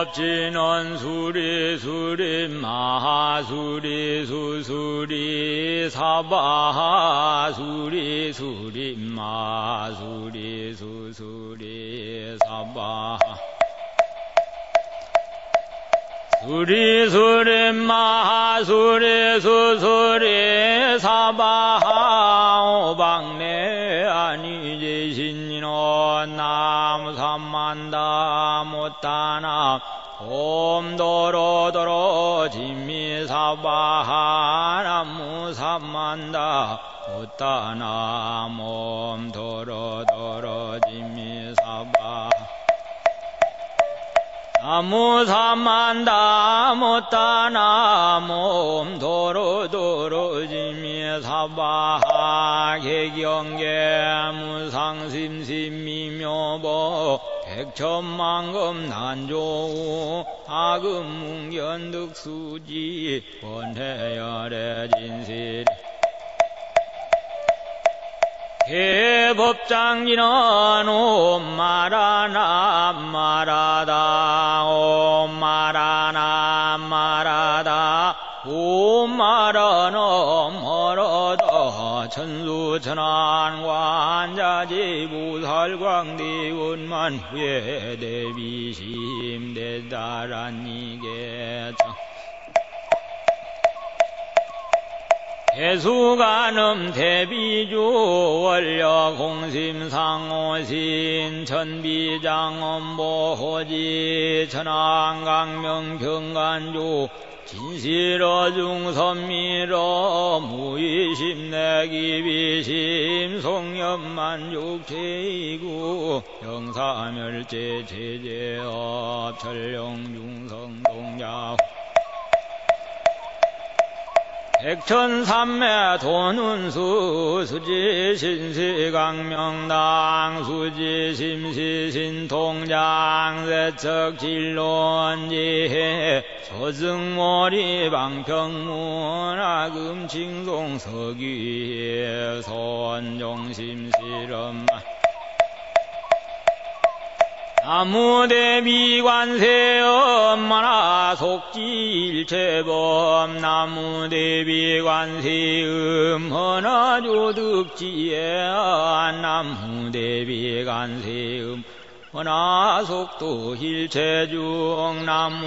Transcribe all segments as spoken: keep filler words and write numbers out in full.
법진원 수리 수리 마하수리 수수리 사바하 수리 수리 마수리 수수리 사바하 수리 수리 마하수리 수수리 사바하 오방내 아니제신이노 나무삼만다 못다나 옴도로도로 진미사바하 나무삼만다 못다나 옴도로도로 진미사바하 나무삼만다 못다나 옴도로도로 진미사바하 개경계 무상심심미묘보 백천만금 난조우 아금문견득수지 원해열의 진실 개법장기는 옴마라나 마라다 옴마라나 마라다 옴마라나 마라다 천수천안관자지부살광대원만 후에 대비심 대다란니계창 대수가늠 대비주 원려 공심상오신 천비장엄보호지 천안강명경간주 진실어 중선미러 무의심내기비심 송염만죽제이구 영사멸제 제제업 천령중성동자 백천삼매 돈운수 수지신시강명당 수지심시신통장 세척진론지혜 소승모리 방평문화금칭송 서귀에 선종심실엄 나무대비관세 엄마나 속지일체범 나무대비관세 음허나조득지에 나무대비관세 음허나속도 일체중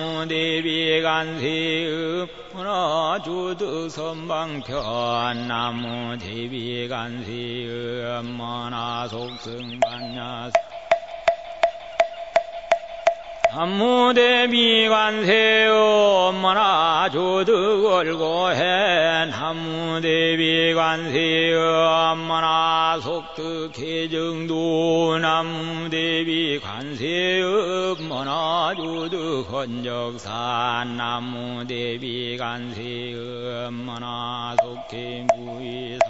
나무대비관세 음허나조득선방편 나무대비관세 음허나속승반야사 나무대비관세 엄마나 조득월고해 나무대비관세 엄마나 속득해정도 나무대비관세 엄마나 조득헌적산 나무대비관세 엄마나 속해무이사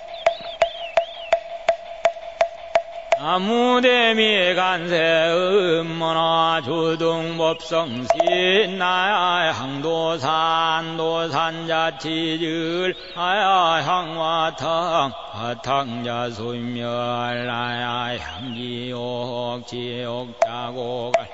나무대비관세 음모나 조동법성신 나야 항도산 도산자치질 아야 향화탕 화탕자소멸 나야 향지옥 지옥자고갈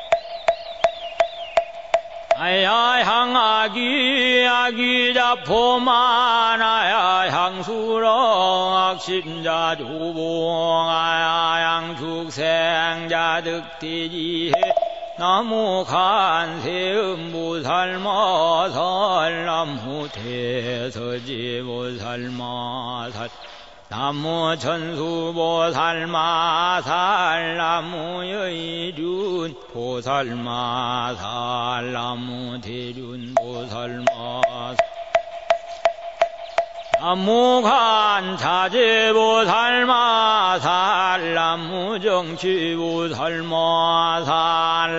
아야 향아기 아기자포만 아야 향수렁 악심자 주봉 아야 향축생자 득티지해 나무간세 음보살마살 나무대서지보살마살 나무천수보살마살 나무여의준 보살마살 나무대륜보살마살 나무간자재보살마살 나무정치보살마살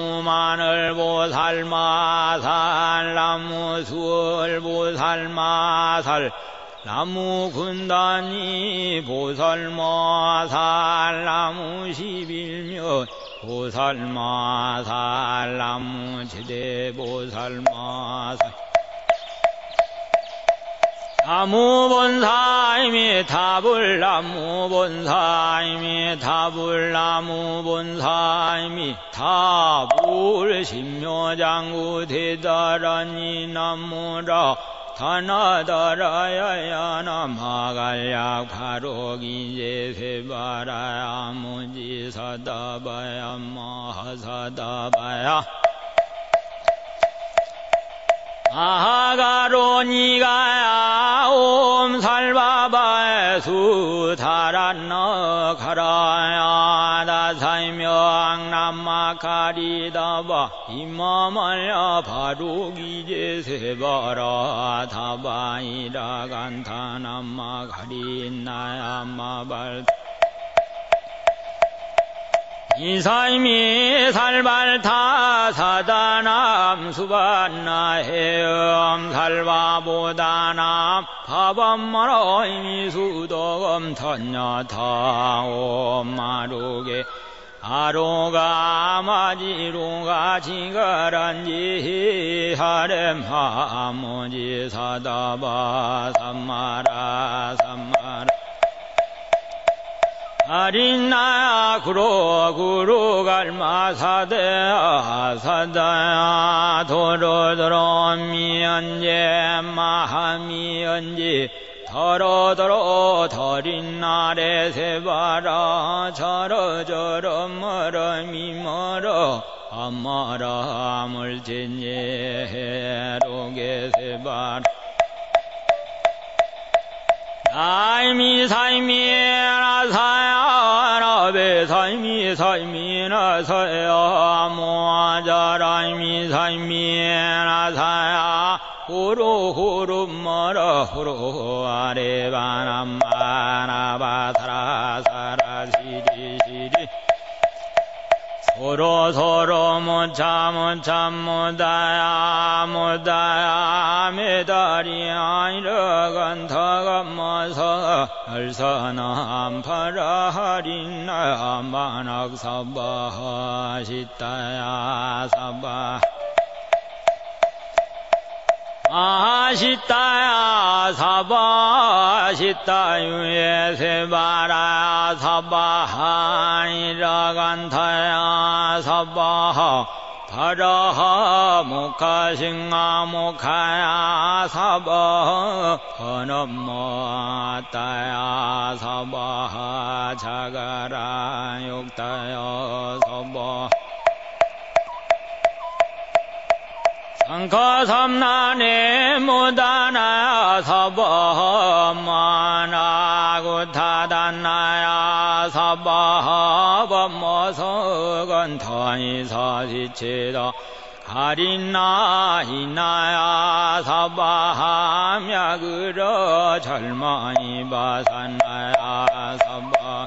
나무마늘보살마살 나무수월보살마살 나무군단이 보살마살 나무십일면 보살마살 나무지대보살마살 나무본사임이 답을 나무본사임이 답을 나무본사임이 답을 신묘장구 대다라니 나무라 다나다라야야 나마갈약 바로기제 세바라야 무지사다바야 마하사다바야 아가로니가야 옴살바바에 수다란너 가라야 다사이명 남마카리다바 이마말야 바로기제 세바라 다바이라 간타 남마카리나야 마발 이사이미 살발타 사다남 수반나해엄 살바보다남 파밤마라이미 수도검 턴야타옴 마루게 아로가 마지로가 지가란지 하렘 하모지 사다바 삼마라 삼마라 아린나야 구로 구로 갈마사대야 사다야 도로도로 미연제 마하미연지 더러더러 더린나래 세바라 저러저러 멀어 미멀어 아마라 물진예 해로게 세바라 사이미 사이미 나사야 나베 사이미 사이미 나사야 모아자라이미 사이미 나사야 호로 호로 머라 호로 아레바남마나바 사라 사라 시리 시리 서로 서로 못참 못참 못다야 못다야 메다리 아니라 간타가 마사 알사나 파라하린나 만악사바 시타야 사바 아시타야 사바 시타유에 세바라 사바하니라 간타야 사바하 파라하 모카싱아 모카야 사바하 헌엄모따야 사바하 자가라 욕따야 사바 상카삼난에 무다나야 사바마나구타단나야 사바바모서건타이사시체다 가린나 이나야 사바함야그러 절마이 바산나야 사바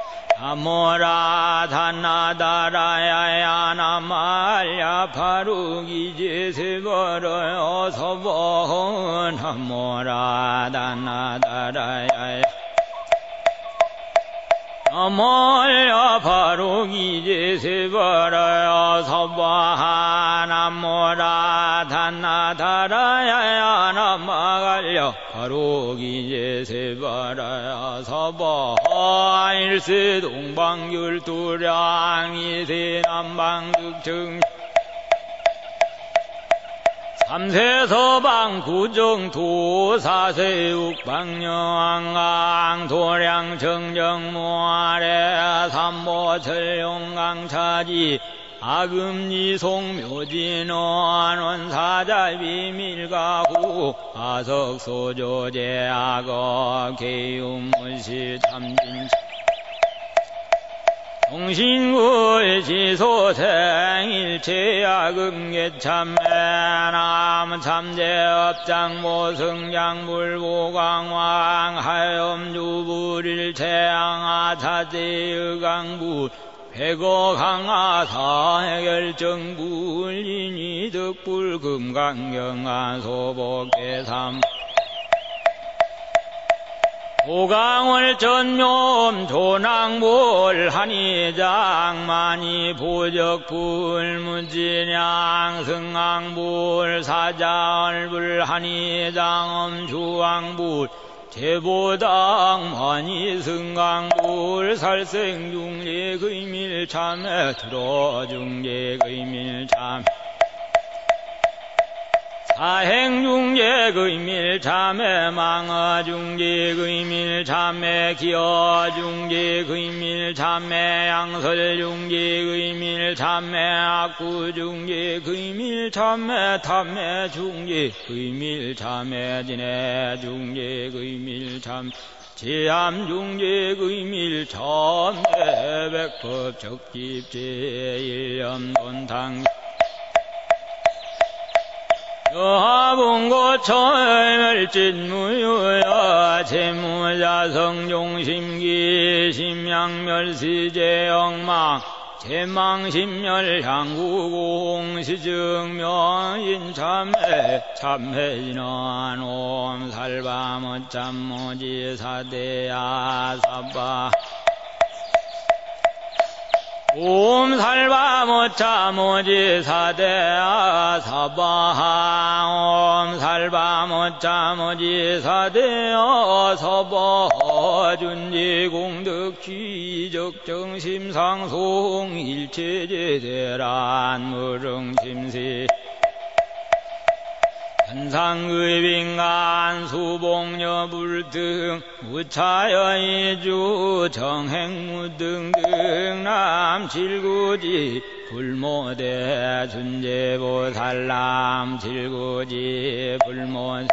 아모라 다나다라야야 나말야 바루기제 세버러요 서버헌 아모라 다나다라야야 아모라 바루기제 세버러요 서버한 아모라 다나다라야야 나마갈려 바루기제 세버러요 서버 일세 동방율두량 이세 남방득증 삼세 서방 구정도 사세 uk방영왕강 도량 정정 무아래 삼보철용강차지 아금니 송묘진원 사자 비밀가구 아석소조제 악어 개유문시 참진 동신구의 지소생일체야금계참매남 참제업장모승장불보광왕 하염주불일체양아차제의강불 백어강아사해결정불인이 득불금강경아소복계삼 도강을 전묘 조낭물 한의장만이 보적불 무진양 승왕불 사자얼불 한의장엄 주왕불 제보당 환희 승강불 살생중리 의밀참에 들어중리 의밀참 사행중제 의밀참에 망어중제 의밀참에 기어중제 의밀참에 양설중제 의밀참에 악구중제 의밀참에 탐매중제 의밀참에 진해중제 의밀참 제암중제 의밀참에 백법 적집제 일념돈당 여하봉고철멸진무유야 재무자성종심기 심양멸시제영망 제망심멸향구공시증명인참회 참회인원 옴살바무참모지사대야 사바 옴 살바모차모지 사대야 사바하 옴 살바모차모지 사대야 사바하 준지공덕취적정심상송 일체제대란 무릉심시 현상의빙간 수봉여불등 무차여이주 정행무등등 남칠구지 불모대 준제보살남 칠구지 불모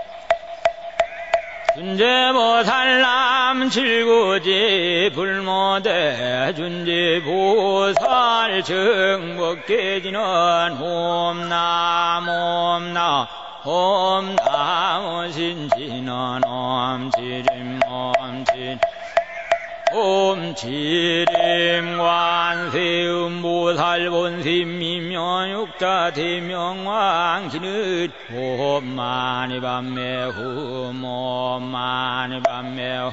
준제보살남 칠구지 불모대 준제보살 정법계지는 옴남 옴남 옴남 신지는 옴지림 옴지 옴지림 관세음보살 본심미명육자 대명왕기는 옴마니 밤매후 옴마니 밤매후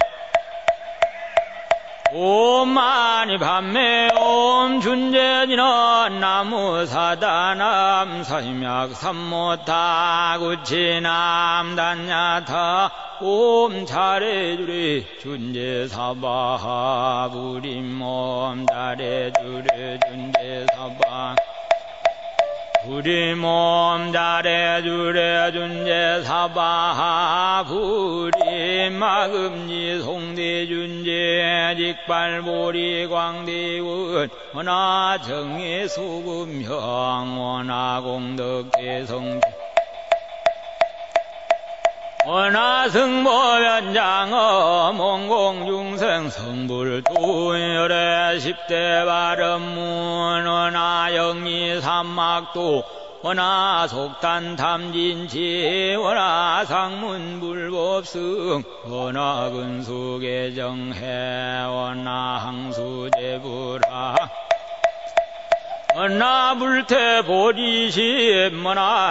옴마니 밤매 옴 준제지는 나무사다남 사임약 삼모타 구치남 단야타 옴 잘해주리 준제사바 부림옴 잘해주리 준제사바 부림옴 잘해주리 준제사바 부림 마금지 송대준제 직발보리 광대운 원하정의 소금형 원하공덕대성 원하승보변장어 몽공중생 성불도열의 십대 발음문 원하영리 삼막도 원하속단탐진치 원하상문불법승 원하근수계정해 원하항수제불하 원하불태보리심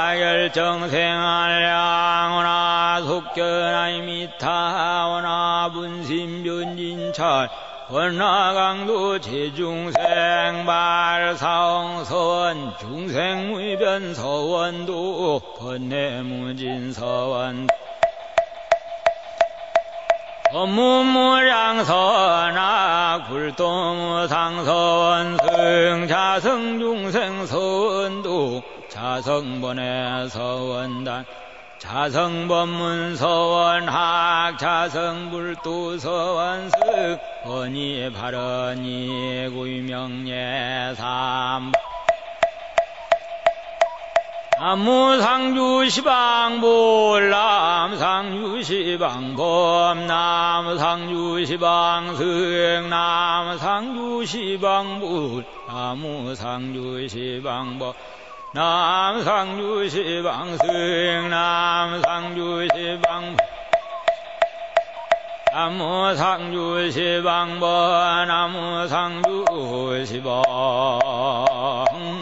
원하결정생활량 원하속견아이미타 원하분심변진찰 원하강도 제중생 발사홍서원 중생무변서원도 번뇌무진서원 법무무량선악 불도무상서원 승자성중생서원도 자성번외서원단 자성법문서원학 자성불도서원승 번이 발언이 구명예삼 남무상주시방볼 남상주시방법 남상주시방승 남상주시방불 남무상주시방법 남상주시방승 남상주시방 남무상주시방법 남무상주시방